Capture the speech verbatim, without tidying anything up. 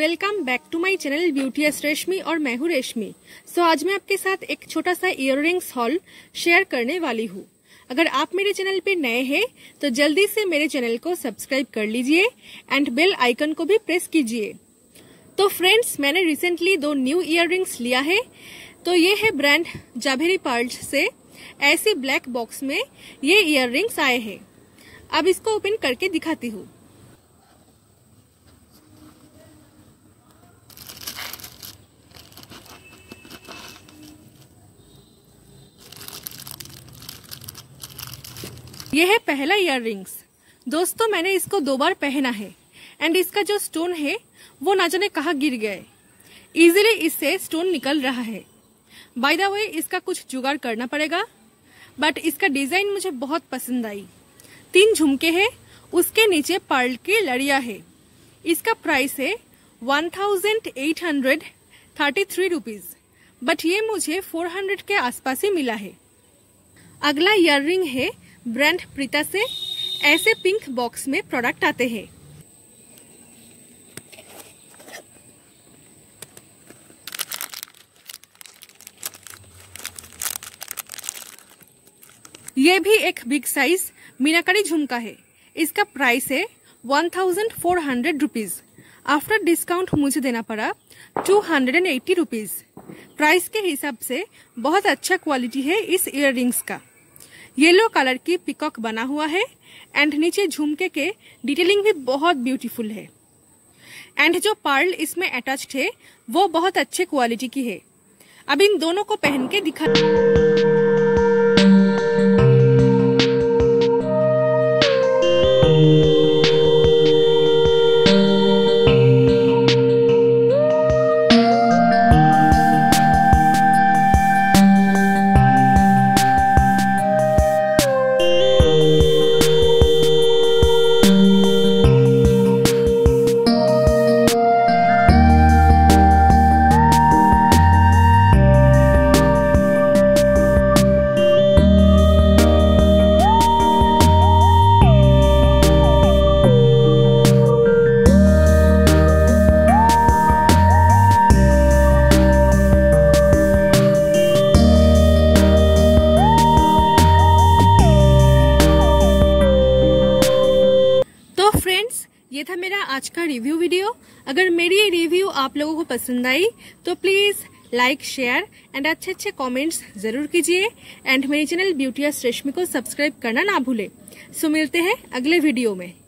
Welcome back to my channel beauties Reshmi और मैं हूँ रेशमी। सो आज मैं आपके साथ एक छोटा सा इयररिंग्स हॉल शेयर करने वाली हूँ। अगर आप मेरे चैनल पे नए हैं तो जल्दी से मेरे चैनल को सब्सक्राइब कर लीजिए एंड बेल आइकन को भी प्रेस कीजिए। तो फ्रेंड्स, मैंने रिसेंटली दो न्यू इयररिंग्स लिया है। तो ये है ब्रांड जावेरी पर्ल्स से ऐसे ब्लैक बॉक्स में ये इयररिंग्स आए हैं। अब इसको ओपन करके दिखाती हूँ। ये है पहला इयररिंग्स। दोस्तों, मैंने इसको दो बार पहना है एंड इसका जो स्टोन है वो ना जाने कहाँ गिर गए। इजीली इससे स्टोन निकल रहा है। बाय द वे, इसका कुछ जुगाड़ करना पड़ेगा, बट इसका डिजाइन मुझे बहुत पसंद आई। तीन झुमके हैं, उसके नीचे पर्ल की लड़ियां है। इसका प्राइस है one thousand eight hundred thirty three rupees, but ये मुझे फोर हंड्रेड के आसपास ही मिला है। अगला इयररिंग है ब्रांड प्रीता से। ऐसे पिंक बॉक्स में प्रोडक्ट आते हैं। ये भी एक बिग साइज मीनाकारी झुमका है। इसका प्राइस है one thousand four hundred rupees. After discount मुझे देना पड़ा two hundred and eighty rupees. Price के हिसाब से बहुत अच्छा क्वालिटी है इस इयररिंग्स का। येलो कलर की पिकॉक बना हुआ है एंड नीचे झुमके के डिटेलिंग भी बहुत ब्यूटीफुल है। एंड जो पर्ल इसमें अटैच्ड है वो बहुत अच्छे क्वालिटी की है। अब इन दोनों को पहन के दिखा ये था मेरा आज का रिव्यू वीडियो। अगर मेरी ये रिव्यू आप लोगों को पसंद आई तो प्लीज लाइक, शेयर एंड अच्छे अच्छे कमेंट्स जरूर कीजिए एंड मेरे चैनल ब्यूटीएस रेशमी को सब्सक्राइब करना ना भूले। सो मिलते हैं अगले वीडियो में।